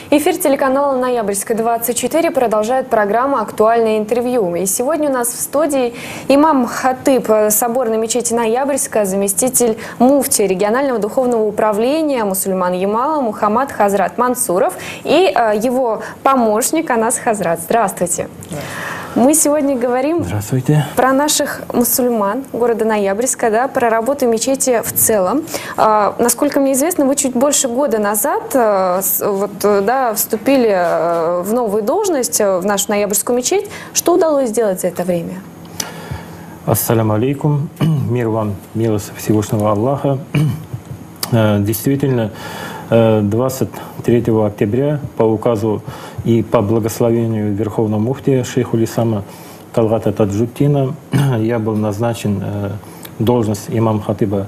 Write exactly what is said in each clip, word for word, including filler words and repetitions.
Эфир телеканала «Ноябрьская двадцать четыре» продолжает программа «Актуальное интервью». И сегодня у нас в студии имам хатыб соборной мечети «Ноябрьская», заместитель муфти регионального духовного управления мусульман Ямала Мухаммад Хазрат Мансуров и э, его помощник Анас Хазрат. Здравствуйте. Мы сегодня говорим про наших мусульман города Ноябрьска, да, про работу мечети в целом. А, насколько мне известно, вы чуть больше года назад а, с, вот, да, вступили а, в новую должность в нашу Ноябрьскую мечеть. Что удалось сделать за это время? Ассаляму алейкум. Мир вам, милость Всевышнего Аллаха. Действительно, двадцать третьего октября по указу и по благословению Верховного муфтия шейху Исама Талгата Таджуддина я был назначен в должность имам хатыба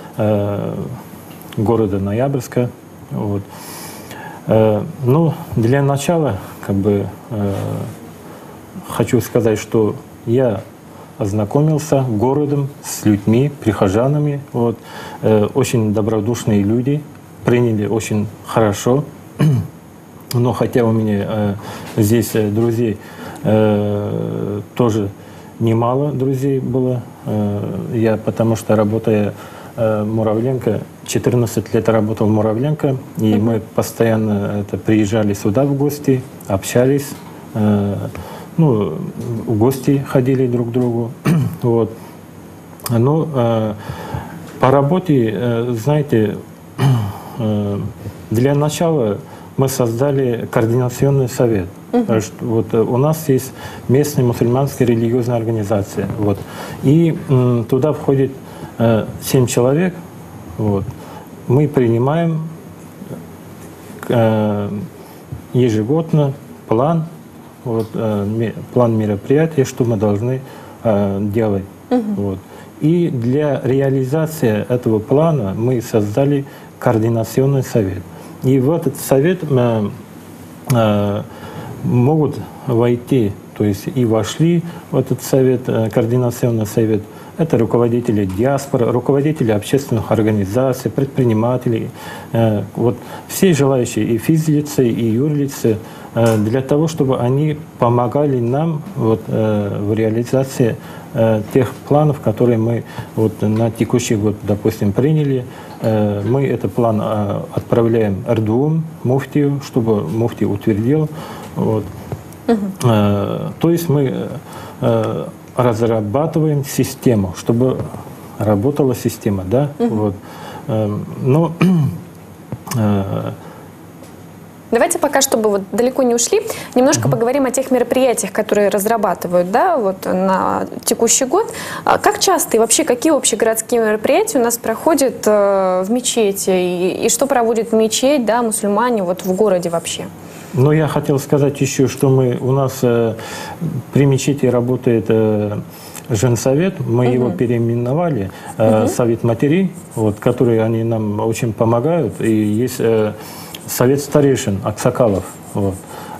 города Ноябрьска. Вот. Ну, для начала, как бы, хочу сказать, что я ознакомился городом, с людьми, прихожанами. Вот. Очень добродушные люди, приняли очень хорошо. Но хотя у меня э, здесь э, друзей э, тоже немало друзей было. Э, я потому что работая э, Муравленко, четырнадцать лет работал в Муравленко, и мы постоянно это, приезжали сюда в гости, общались, э, ну, в гости ходили друг к другу. Вот. Ну, э, по работе, э, знаете, э, для начала мы создали координационный совет. Uh-huh. Вот, у нас есть местная мусульманская религиозная организация. Вот, и м, туда входит э, семь человек. Вот. Мы принимаем э, ежегодно план, вот, э, ми, план мероприятий, что мы должны э, делать. Uh-huh. Вот. И для реализации этого плана мы создали координационный совет. И в этот совет э, э, могут войти, то есть и вошли в этот совет, э, координационный совет, это руководители диаспоры, руководители общественных организаций, предприниматели, э, вот все желающие, и физлицы, и юрлицы, э, для того, чтобы они помогали нам вот, э, в реализации э, тех планов, которые мы вот, на текущий год, допустим, приняли. Мы этот план отправляем эр-ду-ум, муфтию, чтобы муфтий утвердил. Вот. Uh-huh. То есть мы разрабатываем систему, чтобы работала система. Да? Uh-huh. Вот. Но, давайте пока, чтобы вот далеко не ушли, немножко uh-huh. поговорим о тех мероприятиях, которые разрабатывают, да, вот на текущий год. Как часто и вообще какие общегородские мероприятия у нас проходят э, в мечети и, и что проводит мечеть, да, мусульмане вот в городе вообще? Ну, я хотел сказать еще, что мы у нас э, при мечети работает э, женсовет, мы uh-huh. его переименовали, э, uh-huh. совет матерей, вот, которые они нам очень помогают, и есть э, совет старейшин, аксакалов. Вот.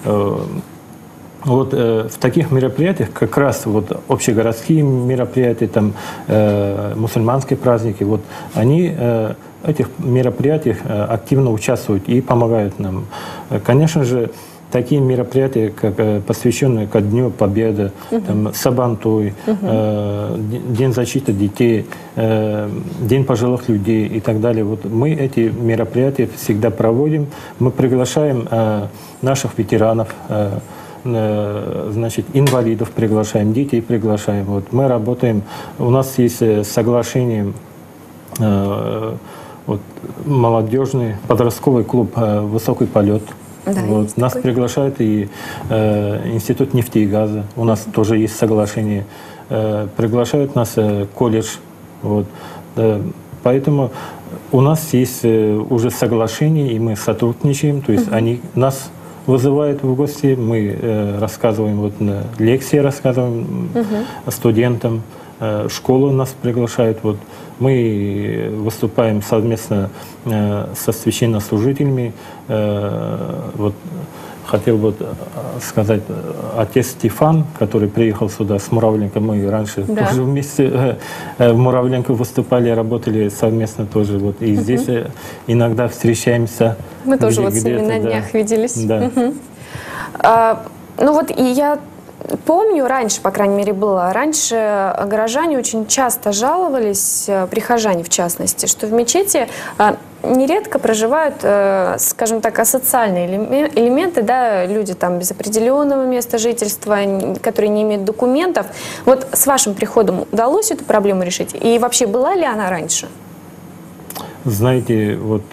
Вот э, в таких мероприятиях как раз вот общегородские мероприятия, там, э, мусульманские праздники, вот, они э, в этих мероприятиях э, активно участвуют и помогают нам. Конечно же, такие мероприятия, как э, посвященные ко Дню Победы, uh-huh. там, Сабантуй, uh-huh. э, День защиты детей, э, День пожилых людей и так далее. Вот мы эти мероприятия всегда проводим. Мы приглашаем э, наших ветеранов, э, э, значит, инвалидов приглашаем, детей приглашаем. Вот мы работаем, у нас есть соглашение, э, вот, молодежный подростковый клуб э, «Высокий полет». Да, вот. Нас такой. Приглашают и э, Институт нефти и газа. У нас uh-huh. тоже есть соглашение. Э, приглашают нас э, колледж. Вот. Э, поэтому у нас есть э, уже соглашение, и мы сотрудничаем. То есть uh-huh. они нас вызывают в гости, мы э, рассказываем, вот, на лекции рассказываем uh-huh. студентам. Э, школу нас приглашают. Вот. Мы выступаем совместно э, со священнослужителями. Э, вот, хотел бы сказать, отец Стефан, который приехал сюда с Муравленко, мы раньше да. тоже вместе в Муравленко выступали, работали совместно тоже. Вот, и угу. здесь иногда встречаемся. Мы тоже вот с ними на днях да. виделись. Да. Угу. А, ну вот и я помню, раньше, по крайней мере, было, раньше горожане очень часто жаловались, прихожане в частности, что в мечети нередко проживают, скажем так, асоциальные элементы, да, люди там без определенного места жительства, которые не имеют документов. Вот с вашим приходом удалось эту проблему решить? И вообще была ли она раньше? Знаете, вот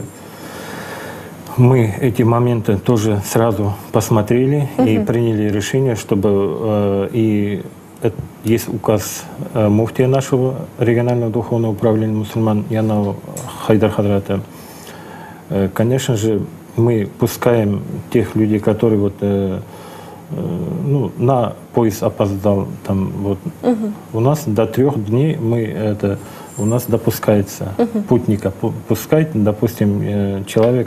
мы эти моменты тоже сразу посмотрели uh-huh. и приняли решение, чтобы и есть указ муфтия нашего регионального духовного управления мусульман Янау Хайдар Хадрата. Конечно же, мы пускаем тех людей, которые вот, ну, на поезд опоздал. Там, вот. uh-huh. У нас до трех дней мы это, у нас допускается uh-huh. путника. Пускать, допустим, человек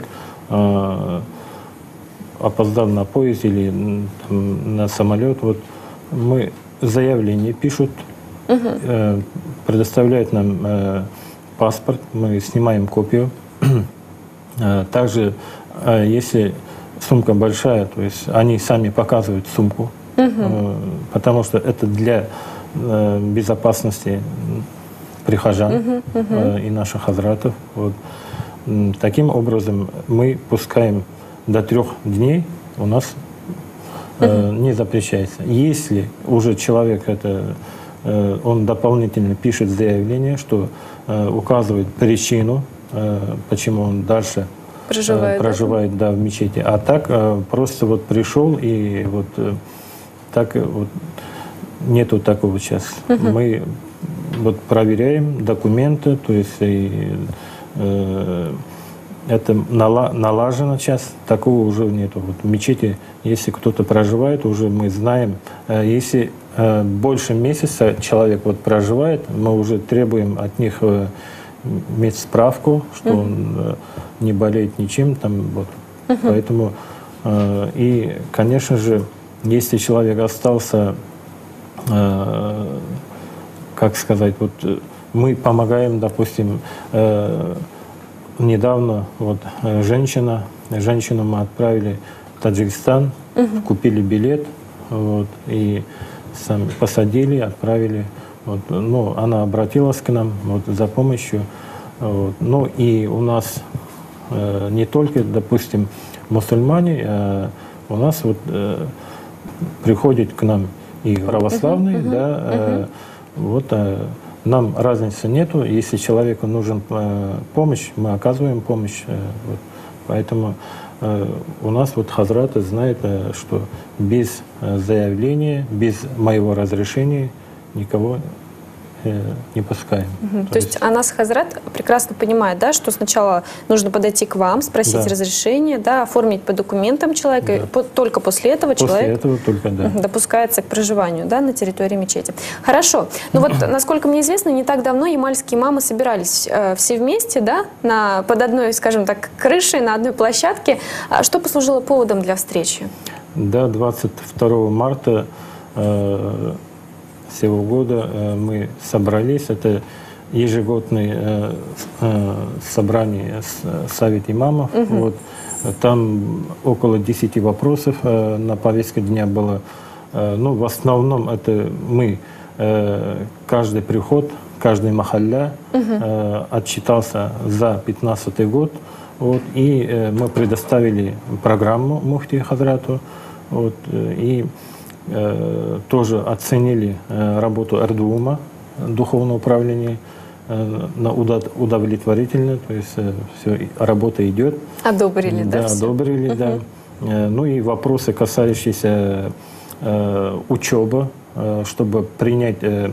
опоздал на поезд или там, на самолет. Вот, мы заявление пишут, uh-huh. э, предоставляют нам э, паспорт, мы снимаем копию. э, также, э, если сумка большая, то есть они сами показывают сумку, uh-huh. э, потому что это для э, безопасности прихожан uh-huh. Uh-huh. Э, и наших хазратов. Вот. Таким образом, мы пускаем до трех дней, у нас э, не запрещается. Если уже человек, это, э, он дополнительно пишет заявление, что э, указывает причину, э, почему он дальше проживает, э, проживает да? Да, в мечети, а так э, просто вот пришел и вот э, так вот нету такого сейчас. Uh-huh. Мы вот проверяем документы, то есть и, это налажено сейчас, такого уже нету. Вот в мечети, если кто-то проживает, уже мы знаем, если больше месяца человек вот проживает, мы уже требуем от них иметь справку, что uh-huh. он не болеет ничем. Там, вот. uh-huh. Поэтому, и, конечно же, если человек остался, как сказать, вот, мы помогаем, допустим, э, недавно вот, женщина, женщину мы отправили в Таджикистан, uh-huh. купили билет, вот, и сами посадили, отправили. Вот, ну, она обратилась к нам вот, за помощью. Вот. Ну и у нас э, не только, допустим, мусульмане, а у нас вот, э, приходят к нам и православные, uh-huh. да, э, uh-huh. вот, э, нам разницы нету. Если человеку нужен э, помощь, мы оказываем помощь. Э, вот. Поэтому э, у нас вот хазраты знают, э, что без э, заявления, без моего разрешения никого э, не пускаем. Угу. То, То есть, есть Анас Хазрат прекрасно понимает, да, что сначала нужно подойти к вам, спросить да. разрешение, да, оформить по документам человека, да. и по, только после этого после человек этого только, да. допускается к проживанию, да, на территории мечети. Хорошо. Ну вот, насколько мне известно, не так давно ямальские имамы собирались э, все вместе, да, на, под одной, скажем так, крышей, на одной площадке. А что послужило поводом для встречи? Да, двадцать второго марта э, сего года э, мы собрались. Это ежегодное э, э, собрание с, Совет имамов. Угу. Вот. Там около десяти вопросов э, на повестке дня было. Э, ну, в основном это мы, э, каждый приход, каждый махалля угу. э, отчитался за пятнадцатый год. Вот, и э, мы предоставили программу муфти Хазрату. Вот, и э, тоже оценили э, работу РДУМа, Духовного управления, э, на удовлетворительно, то есть э, все, работа идет. Одобрили, да? Да, одобрили, uh-huh. да. Э, ну и вопросы, касающиеся э, учебы, э, чтобы принять э,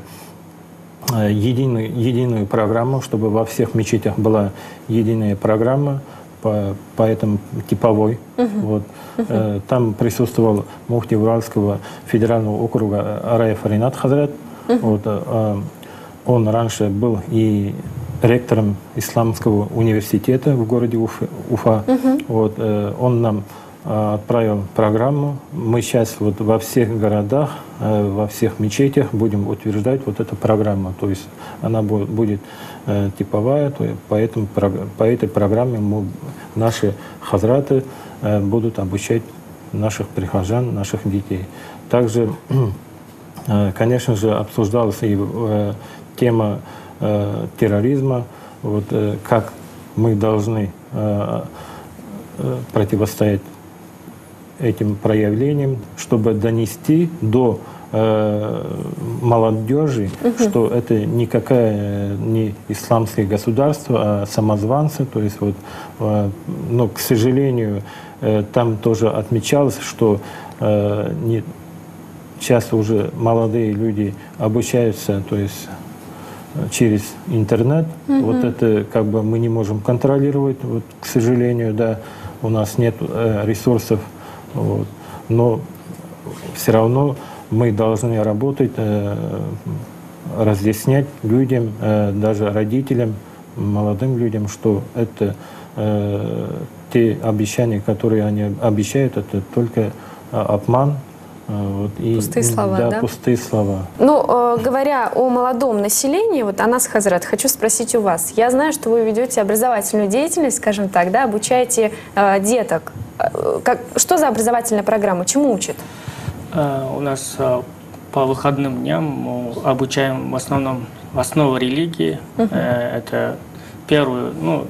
единую, единую программу, чтобы во всех мечетях была единая программа, По, по этому типовой. Uh-huh. Вот. Uh-huh. Там присутствовал муфти Уральского федерального округа Араев Ринат Хазрат. Uh-huh. Вот. Он раньше был и ректором Исламского университета в городе Уфа. Uh-huh. Вот. Он нам отправил программу. Мы сейчас вот во всех городах, во всех мечетях будем утверждать вот эту программу. То есть она будет типовая, поэтому по этой программе мы, наши хазраты будут обучать наших прихожан, наших детей. Также, конечно же, обсуждалась и тема терроризма, вот, как мы должны противостоять этим проявлениям, чтобы донести до э, молодежи, угу. что это никакое не исламское государство, а самозванцы. То есть вот, э, но, к сожалению, э, там тоже отмечалось, что э, не, часто уже молодые люди обучаются, то есть через интернет. Угу. Вот это как бы мы не можем контролировать, вот, к сожалению, да, у нас нет э, ресурсов. Вот. Но все равно мы должны работать, э, разъяснять людям, э, даже родителям, молодым людям, что это э, те обещания, которые они обещают, это только э, обман. Вот, и, пустые слова, да? да? пустые слова. Ну, э, говоря о молодом населении, вот Анас Хазрат, хочу спросить у вас. Я знаю, что вы ведете образовательную деятельность, скажем так, да, обучаете э, деток. Как, что за образовательная программа? Чему учат? Э, у нас э, по выходным дням мы обучаем в основном основы религии. Uh-huh. э, это первую, ну,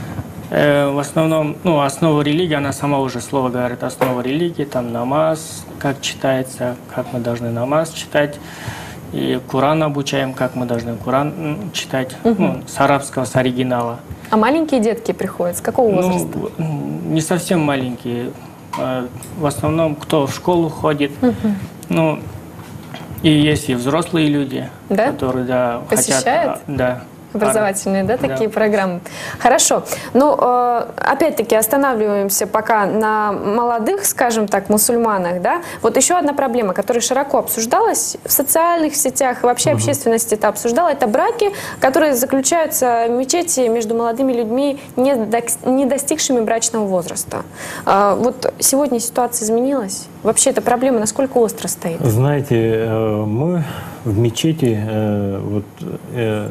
в основном, ну, основа религии, она сама уже слово говорит, основа религии, там намаз, как читается, как мы должны намаз читать, и Коран обучаем, как мы должны Коран читать, угу. ну, с арабского, с оригинала. А маленькие детки приходят, с какого возраста? Ну, не совсем маленькие, в основном, кто в школу ходит, угу. ну, и есть и взрослые люди, да? которые, да, посещают? хотят, да. Образовательные, да, такие да. программы. Хорошо. Ну, э, опять-таки, останавливаемся пока на молодых, скажем так, мусульманах, да. Вот еще одна проблема, которая широко обсуждалась в социальных сетях, вообще угу. общественность это обсуждала, это браки, которые заключаются в мечети между молодыми людьми, не, до, не достигшими брачного возраста. Э, вот сегодня ситуация изменилась? Вообще эта проблема насколько остро стоит? Знаете, мы в мечети э, вот, э,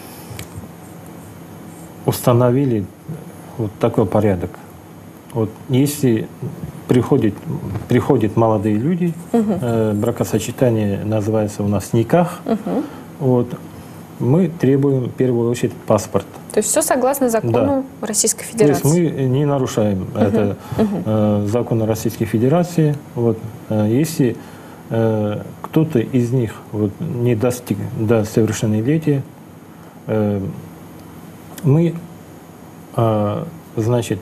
установили вот такой порядок. Вот если приходят, приходят молодые люди, uh-huh. э, бракосочетание называется у нас никах, uh-huh. вот, мы требуем в первую очередь паспорт. То есть все согласно закону да. Российской Федерации? То есть мы не нарушаем uh-huh. это, uh-huh. э, закон Российской Федерации. Вот, э, если э, кто-то из них вот, не достиг до совершеннолетия, э, мы, значит,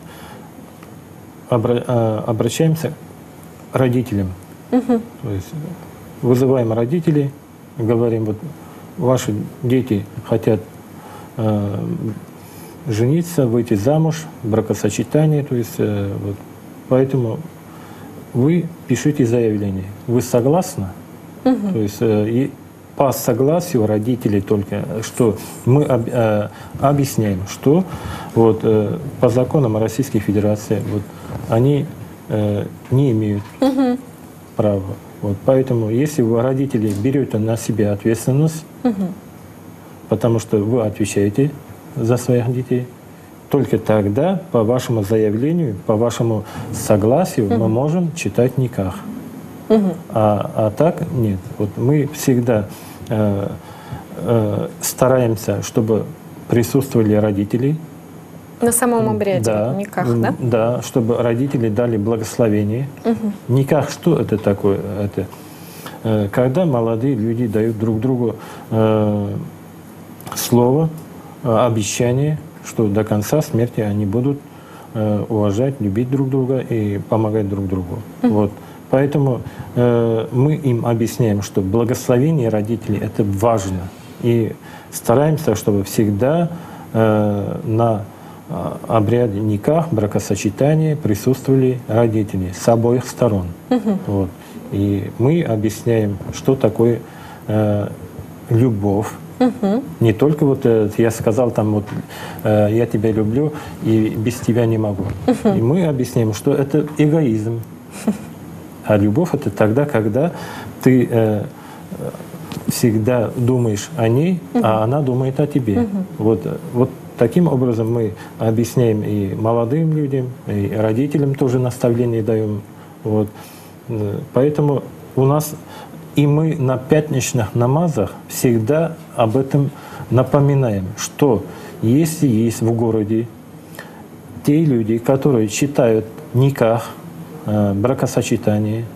обращаемся к родителям. Uh-huh. То есть вызываем родителей, говорим, вот ваши дети хотят э, жениться, выйти замуж, бракосочетание, то есть э, вот, поэтому вы пишите заявление. Вы согласны? Uh-huh. То есть э, и по согласию родителей только, что мы об, э, объясняем, что вот, э, по законам Российской Федерации вот, они э, не имеют угу. права. Вот, поэтому, если вы, родители, берете на себя ответственность, угу. потому что вы отвечаете за своих детей, только тогда, по вашему заявлению, по вашему согласию, угу. мы можем читать никах. Угу. А, а так нет. Вот мы всегда э, э, стараемся, чтобы присутствовали родители. На самом обряде, да, никах, да? Да, чтобы родители дали благословение. Угу. Никах, что это такое? Это, э, когда молодые люди дают друг другу э, слово, э, обещание, что до конца смерти они будут э, уважать, любить друг друга и помогать друг другу. Угу. Вот. Поэтому э, мы им объясняем, что благословение родителей – это важно. И стараемся, чтобы всегда э, на обряде никах, бракосочетания присутствовали родители с обоих сторон. Uh-huh. Вот. И мы объясняем, что такое э, любовь Угу. Не только вот э, я сказал там вот э, я тебя люблю и без тебя не могу. Угу. И мы объясняем, что это эгоизм. А любовь это тогда, когда ты э, всегда думаешь о ней, угу. а она думает о тебе. Угу. Вот, вот таким образом мы объясняем и молодым людям, и родителям тоже наставления даем. Вот. Поэтому у нас и мы на пятничных намазах всегда об этом напоминаем, что если есть в городе те люди, которые читают никах, бракосочетание,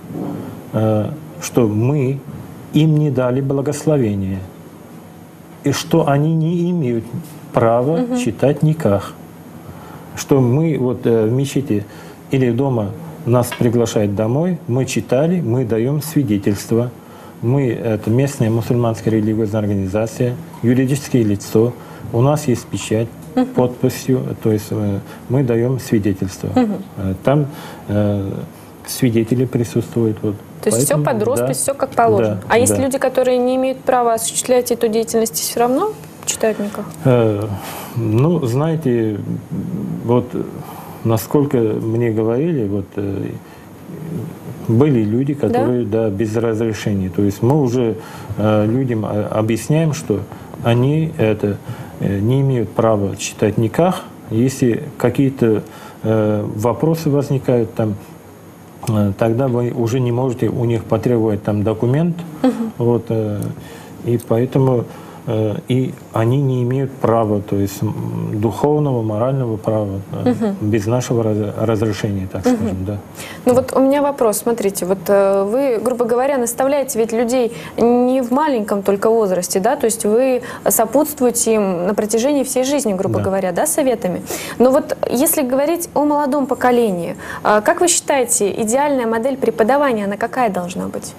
что мы им не дали благословение, и что они не имеют права угу. читать никах, что мы вот в мечети или дома нас приглашают домой, мы читали, мы даем свидетельство, мы это местная мусульманская религиозная организация, юридическое лицо, у нас есть печать, подписью, то есть мы даем свидетельство. Угу. Там э, свидетели присутствуют. Вот. То есть Поэтому, все под роспись, да, все как положено. Да, а есть да. люди, которые не имеют права осуществлять эту деятельность, все равно читают никак? Э, ну, знаете, вот насколько мне говорили, вот э, были люди, которые да? Да, без разрешения. То есть мы уже э, людям объясняем, что они это не имеют права читать никах, если какие-то э, вопросы возникают, там, э, тогда вы уже не можете у них потребовать там документ, uh-huh. вот, э, и поэтому э, и они не имеют права, то есть духовного, морального права э, uh-huh. без нашего раз, разрешения, так uh-huh. скажем, да. Ну вот у меня вопрос, смотрите, вот э, вы, грубо говоря, наставляете ведь людей не в маленьком только возрасте, да, то есть вы сопутствуете им на протяжении всей жизни, грубо да. говоря, да, советами. Но вот если говорить о молодом поколении, э, как вы считаете, идеальная модель преподавания, она какая должна быть?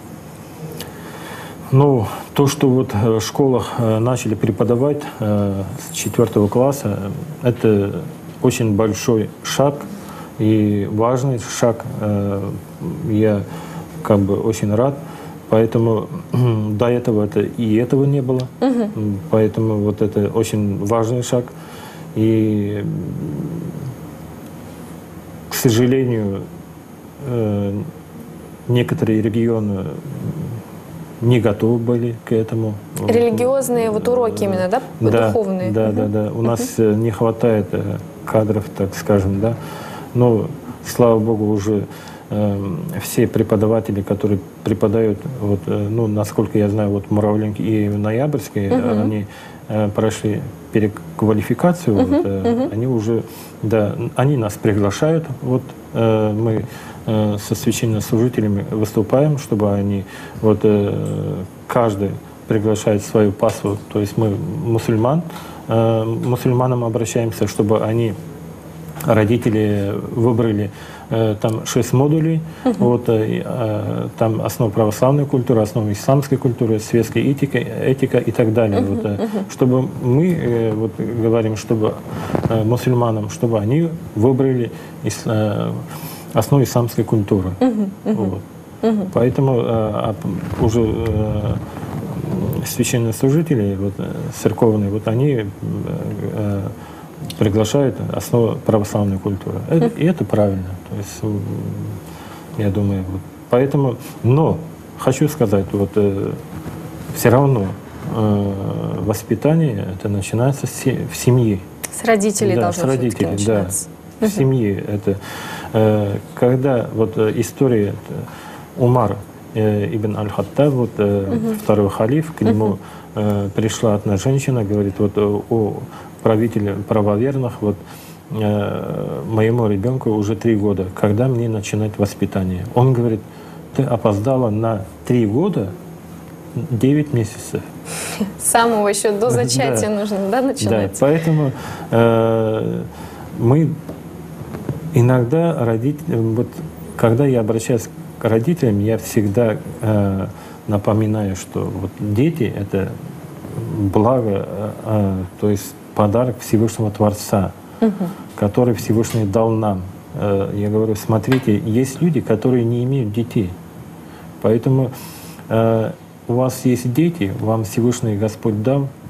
Ну, то, что вот в школах э, начали преподавать э, с четвертого класса, это очень большой шаг. И важный шаг, я как бы очень рад, поэтому до этого это и этого не было, угу. поэтому вот это очень важный шаг. И, к сожалению, некоторые регионы не готовы были к этому. Религиозные вот уроки именно, да, да духовные? Да, угу. да, да. У нас не хватает кадров, так скажем, да. Но, слава Богу, уже э, все преподаватели, которые преподают, вот, э, ну, насколько я знаю, вот в Муравленке и в Ноябрьске, uh-huh. они э, прошли переквалификацию, uh-huh. вот, э, uh-huh. они уже, да, они нас приглашают, вот, э, мы э, со священнослужителями выступаем, чтобы они, вот, э, каждый приглашает свою паству, то есть мы мусульман, э, мусульманам обращаемся, чтобы они родители выбрали э, там шесть модулей, uh-huh. вот, э, э, там основа православной культуры, основа исламской культуры, светская этика, этика и так далее. Uh-huh. Вот, э, uh-huh. Чтобы мы э, вот, говорим, чтобы э, мусульманам, чтобы они выбрали ис, э, основу исламской культуры. Uh-huh. Uh-huh. Вот. Uh-huh. Поэтому э, уже э, священнослужители, вот, церковные, вот они э, э, приглашают основу православной культуры. Это, и это правильно. То есть, я думаю, вот. Поэтому, но хочу сказать, вот э, все равно э, воспитание это начинается с, в семье. С родителей да, должно с родителей, да. В семье. Это, э, когда вот история Умара э, ибн Аль-Хаттаб, вот, э, угу. второй халиф, к нему э, пришла одна женщина, говорит, вот о правителя правоверных, вот э, моему ребенку уже три года, когда мне начинать воспитание? Он говорит, ты опоздала на три года, девять месяцев. С самого еще до зачатия да. нужно, да, начинать? Да, поэтому э, мы иногда родители, вот когда я обращаюсь к родителям, я всегда э, напоминаю, что вот дети это благо, э, то есть подарок Всевышнего Творца, угу. который Всевышний дал нам. Э, я говорю, смотрите, есть люди, которые не имеют детей, поэтому э, у вас есть дети, вам Всевышний Господь дал,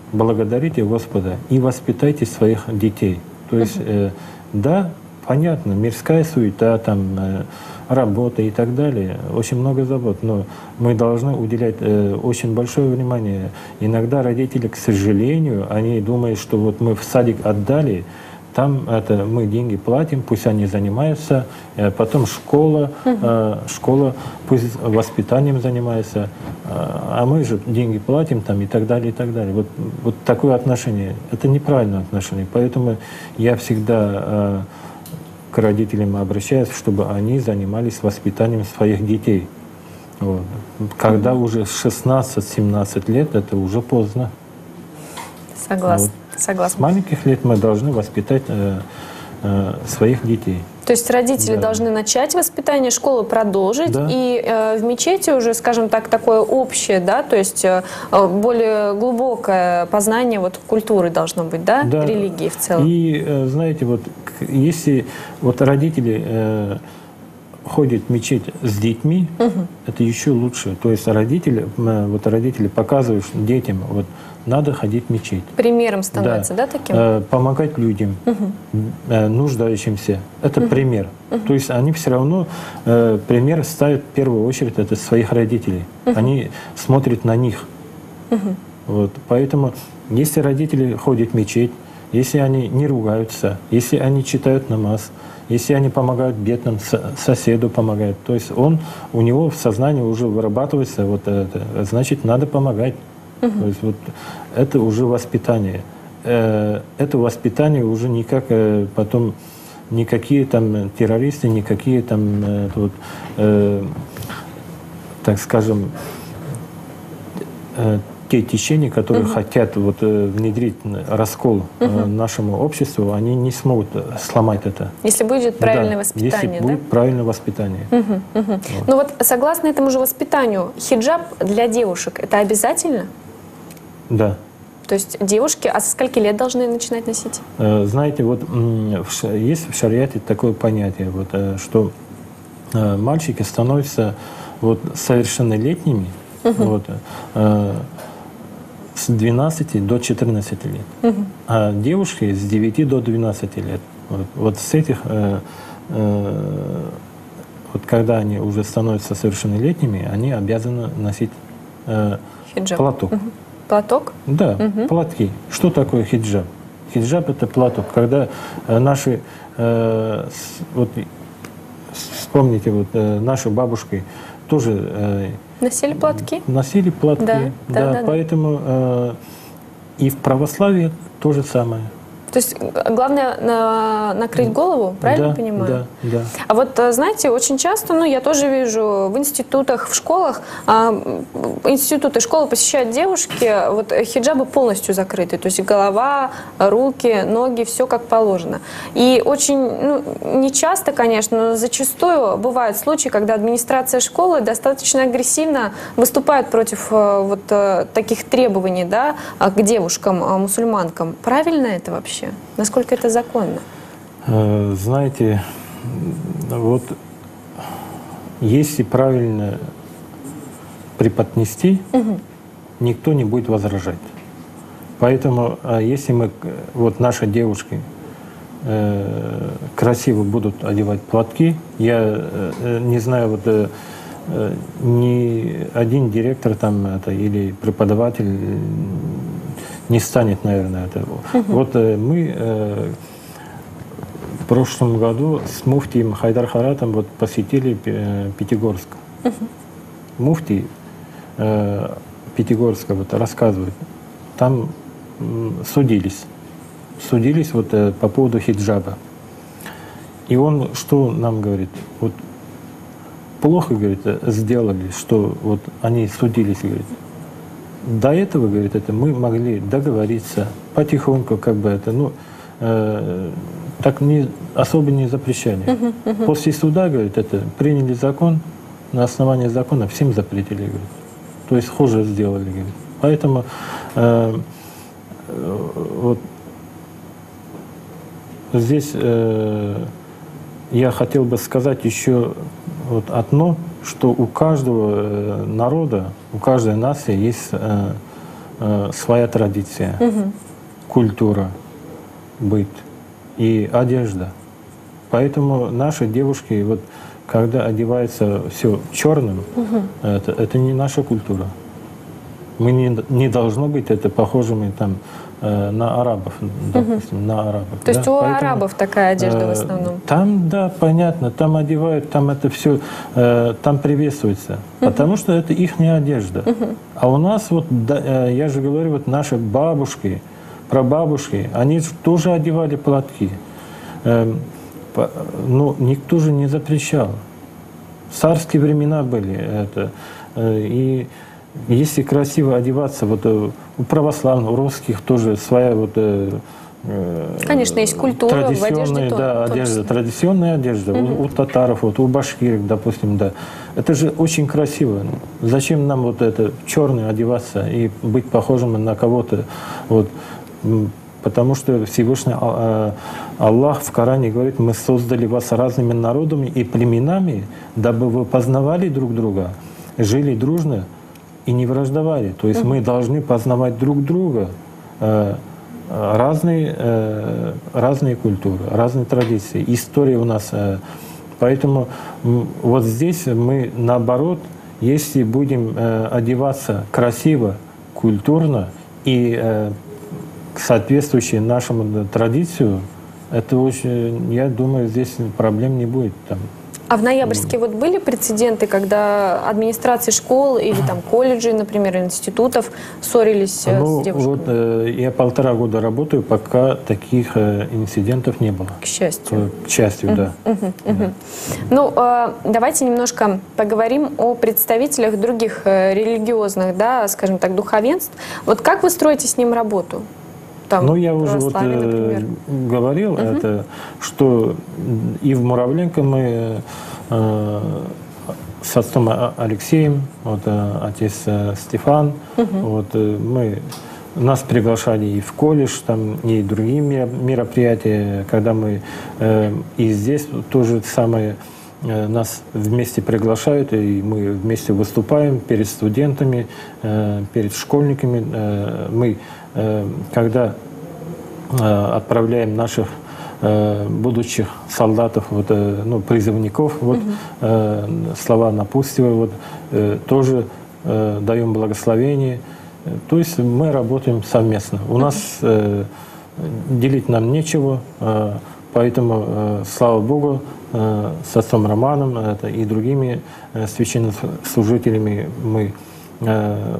благодарите Господа и воспитайте своих детей. То есть, э, да, понятно, мирская суета, там, э, работа и так далее, очень много забот, но мы должны уделять э, очень большое внимание. Иногда родители, к сожалению, они думают, что вот мы в садик отдали, там это, мы деньги платим, пусть они занимаются, э, потом школа, э, школа пусть воспитанием занимается, э, а мы же деньги платим там, и так далее, и так далее. Вот, вот такое отношение, это неправильное отношение. Поэтому я всегда э, к родителям обращаюсь, чтобы они занимались воспитанием своих детей. Вот. Когда уже шестнадцать-семнадцать лет, это уже поздно. Согласна. Вот. Согласна. С маленьких лет мы должны воспитать э, э, своих детей. То есть родители Да. должны начать воспитание, школу продолжить, Да. и э, в мечети уже, скажем так, такое общее, да, то есть э, более глубокое познание вот культуры должно быть, да, Да. религии в целом. И э, знаете, вот к- если вот родители э, ходят в мечеть с детьми, это еще лучше. То есть родители, э, вот родители показывают детям, вот надо ходить в мечеть. Примером становится, да, таким? Э, помогать людям, э, нуждающимся. Это пример. То есть они все равно э, пример ставят в первую очередь это своих родителей. Они смотрят на них. Вот. Поэтому если родители ходят в мечеть, если они не ругаются, если они читают намаз, если они помогают бедным, со- соседу помогают, то есть он, у него в сознании уже вырабатывается, вот это, значит, надо помогать. То есть вот это уже воспитание. Э, Это воспитание уже никак э, потом никакие там террористы, никакие там э, вот, э, так скажем, э, те течения, которые хотят вот, э, внедрить раскол э, нашему обществу, они не смогут сломать это. Если будет правильное Да, воспитание, если да? будет правильное воспитание. Мгм, мгм. Ну вот согласно этому же воспитанию, хиджаб для девушек это обязательно? Да. То есть девушки, а со скольки лет должны начинать носить? Э, Знаете, вот м, в ша- есть в шариате такое понятие, вот, э, что э, мальчики становятся вот, совершеннолетними вот, э, с двенадцати до четырнадцати лет, а девушки с девяти до двенадцати лет. Вот, вот с этих, э, э, вот когда они уже становятся совершеннолетними, они обязаны носить э, Хиджаб. платок. Платок? Да, платки. Что такое хиджаб? Хиджаб — это платок. Когда э, наши, э, с- вот, с- вспомните, вот, э, наши бабушки тоже э, Носили платки? носили платки. Да, да, да, да. Поэтому э, и в православии то же самое. То есть г- главное на- накрыть голову, правильно да, понимаю? Да, да. А вот, э, знаете, очень часто, ну, я тоже вижу в институтах, в школах, а, м, институты, школы посещают девушки, вот э, хиджабы полностью закрыты, то есть голова, руки, ноги, все как положено. И очень, ну, не часто, конечно, но зачастую бывают случаи, когда администрация школы достаточно агрессивно выступает против э, вот э, таких требований, да, а, к девушкам, а, мусульманкам. Правильно это вообще? Насколько это законно? Э, Знаете, вот если правильно преподнести, никто не будет возражать. Поэтому, а если мы, к- вот наши девушки э, красиво будут одевать платки, я э, э, не знаю, вот э, э, ни один директор там это, или преподаватель э, не станет, наверное, этого. Вот э, мы э, в прошлом году с муфтием Хайдар Харатом вот посетили э, Пятигорск. Муфтий э, Пятигорска вот рассказывает, там м, судились, судились вот э, по поводу хиджаба. И он что нам говорит? Вот плохо, говорит, э, сделали, что вот они судились, говорит. До этого, говорит, это мы могли договориться потихоньку, как бы это, ну, э, так не, особо не запрещали. После суда, говорит, это приняли закон, на основании закона всем запретили, говорит. То есть хуже сделали, говорит. Поэтому э, э, вот здесь э, я хотел бы сказать еще вот одно, что у каждого э, народа, у каждой нации есть э, э, своя традиция, угу. культура, быт и одежда. Поэтому наши девушки, вот, когда одеваются все черным, угу. это, это не наша культура. Мы не, не должно быть это похожими там, э, на арабов, допустим, угу. на арабов. То есть да? у Поэтому, арабов такая одежда э, в основном? Там, да, понятно, там одевают, там это все, э, там приветствуется, угу. потому что это их одежда. Угу. А у нас, вот, да, э, я же говорю, вот наши бабушки, прабабушки, они тоже одевали платки. Э, по, ну, никто же не запрещал. Царские времена были это, э, и если красиво одеваться, вот у православных, у русских тоже своя вот конечно, есть культура в одежде, да, одежда, традиционная одежда. Угу. У, у татаров, вот, у башкиров, допустим, да. Это же очень красиво. Зачем нам вот это черное одеваться и быть похожим на кого-то? Вот, потому что Всевышний Аллах в Коране говорит: мы создали вас разными народами и племенами, дабы вы познавали друг друга, жили дружно и не враждовали. То есть uh-huh. мы должны познавать друг друга, э, разные, э, разные культуры, разные традиции, история у нас. Э, поэтому вот здесь мы, наоборот, если будем э, одеваться красиво, культурно и э, соответствующей нашему традицию, это очень, я думаю, здесь проблем не будет. Там. А в Ноябрьске вот были прецеденты, когда администрации школ или там колледжей, например, институтов ссорились ну, с девушками? Вот, э, я полтора года работаю, пока таких э, инцидентов не было. К счастью. К счастью, uh-huh, да. Uh-huh, uh-huh. да. Ну, э, давайте немножко поговорим о представителях других э, религиозных, да, скажем так, духовенств. Вот как вы строите с ним работу? Там, ну, я уже вот, э, говорил, uh-huh. это, что и в Муравленко мы э, с отцом Алексеем, вот, э, отец э, Стефан, uh-huh. вот, э, мы, нас приглашали и в колледж, там, и другие мероприятия, когда мы э, и здесь то же самое, э, нас вместе приглашают, и мы вместе выступаем перед студентами, э, перед школьниками. Э, мы когда э, отправляем наших э, будущих солдатов, вот, э, ну, призывников, вот, uh-huh. э, слова напутствия, вот, э, тоже э, даем благословение. То есть мы работаем совместно. У uh-huh. нас э, делить нам нечего, э, поэтому, э, слава Богу, э, с отцом Романом это, и другими э, священнослужителями мы э,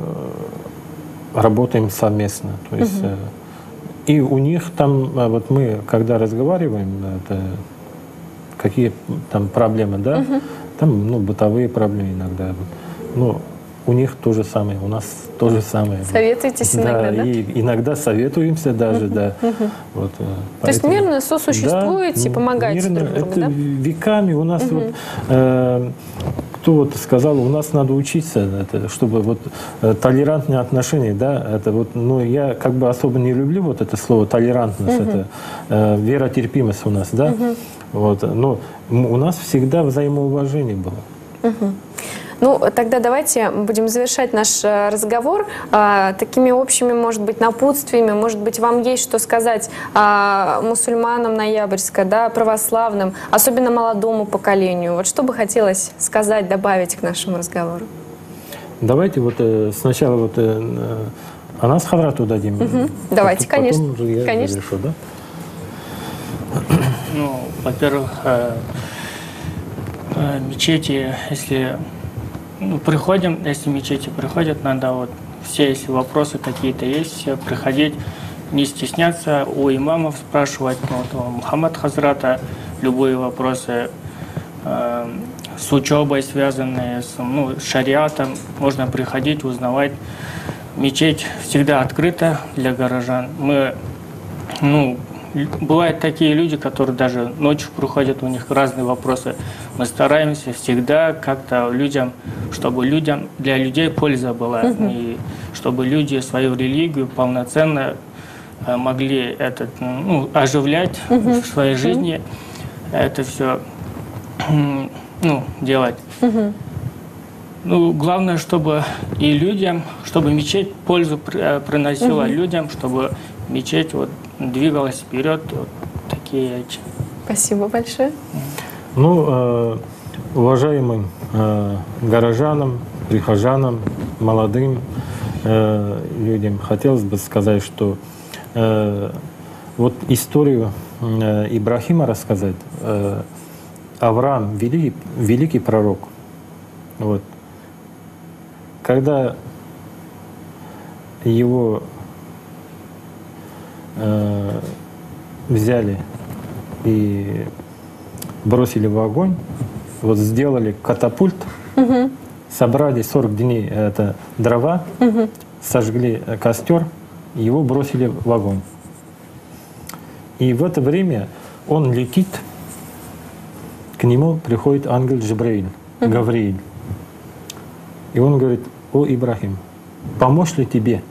работаем совместно. То есть, uh-huh. э, и у них там, вот мы, когда разговариваем, это, какие там проблемы, да, uh-huh. там, ну, бытовые проблемы иногда. Вот. Ну, у них то же самое, у нас то же самое. Советуетесь да, иногда, да? И иногда советуемся даже, uh-huh. да. Uh-huh. Вот, то поэтому, есть мирно сосуществуете, да, помогаете мирно, друг другу, это да? Веками у нас uh-huh. вот... Э, кто вот сказал, у нас надо учиться, это, чтобы вот э, толерантные отношения, да, это вот, ну, я как бы особо не люблю вот это слово толерантность, uh-huh. это э, веротерпимость у нас, да, uh-huh. вот, но у нас всегда взаимоуважение было. Uh-huh. Ну, тогда давайте будем завершать наш разговор а, такими общими, может быть, напутствиями. Может быть, вам есть что сказать а, мусульманам Ноябрьска, да, православным, особенно молодому поколению. Вот что бы хотелось сказать, добавить к нашему разговору? Давайте вот э, сначала вот э, Анас Хаврату дадим. Угу. Давайте, потом конечно. Уже я конечно. завершу, да? Ну, во-первых, э, э, мечети, если... Ну, приходим, если мечети приходят, надо вот все, если вопросы какие-то есть, все приходить, не стесняться, у имамов спрашивать, ну, вот, у Мухаммад Хазрата, любые вопросы э, с учебой связанные, с, ну, с шариатом, можно приходить, узнавать. Мечеть всегда открыта для горожан. Мы, ну, бывают такие люди, которые даже ночью приходят, у них разные вопросы. Мы стараемся всегда как-то людям, чтобы людям, для людей польза была, uh-huh. и чтобы люди свою религию полноценно могли этот, ну, оживлять uh-huh. в своей жизни, uh-huh. это все, ну, делать. Uh-huh. Ну, главное, чтобы и людям, чтобы мечеть пользу приносила угу. людям, чтобы мечеть вот двигалась вперед. Вот такие вещи. Спасибо большое. Ну, э, уважаемым э, горожанам, прихожанам, молодым э, людям хотелось бы сказать, что э, вот историю э, Ибрахима рассказать. Э, Авраам великий, великий пророк. Вот. Когда его э, взяли и бросили в огонь, вот сделали катапульт, угу. собрали сорок дней это дрова, угу. сожгли костер, его бросили в огонь. И в это время он летит, к нему приходит ангел Джибраиль, угу. Гаврииль. И он говорит: о, Ибрахим, помочь ли тебе?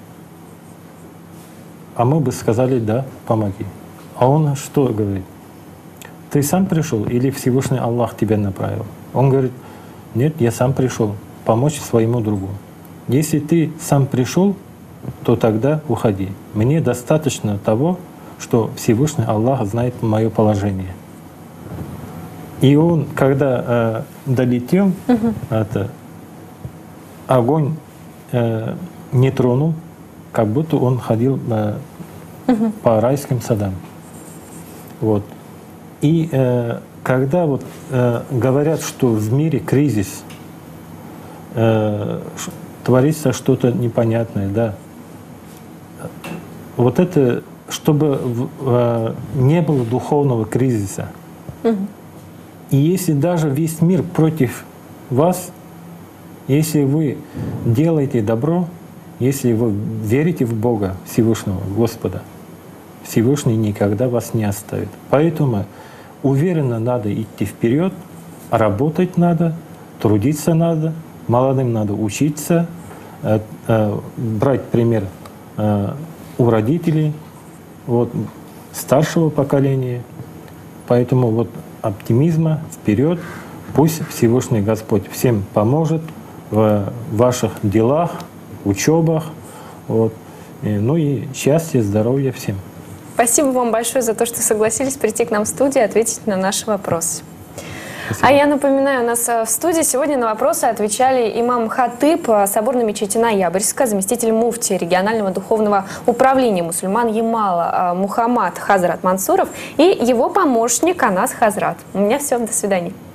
А мы бы сказали: да, помоги. А он что говорит? Ты сам пришел или Всевышний Аллах тебя направил? Он говорит: нет, я сам пришел помочь своему другу. Если ты сам пришел, то тогда уходи. Мне достаточно того, что Всевышний Аллах знает мое положение. И он, когда э, долетел, угу. это, огонь э, не тронул, как будто он ходил э, угу. по райским садам. Вот. И э, когда вот, э, говорят, что в мире кризис, э, творится что-то непонятное, да, вот это, чтобы э, не было духовного кризиса. Угу. И если даже весь мир против вас, если вы делаете добро, если вы верите в Бога Всевышнего, Господа, Всевышний никогда вас не оставит. Поэтому уверенно надо идти вперед, работать надо, трудиться надо, молодым надо учиться, э, э, брать пример э, у родителей, вот, старшего поколения. Поэтому вот оптимизма вперед. Пусть Всевышний Господь всем поможет в ваших делах, учебах. Вот. И, ну и счастья, здоровья всем. Спасибо вам большое за то, что согласились прийти к нам в студию и ответить на наши вопросы. Спасибо. А я напоминаю, у нас в студии сегодня на вопросы отвечали имам Хатыб соборной мечети Ноябрьска, заместитель муфти регионального духовного управления мусульман Ямала Мухаммад Хазрат Мансуров и его помощник Анас Хазрат. У меня все, до свидания.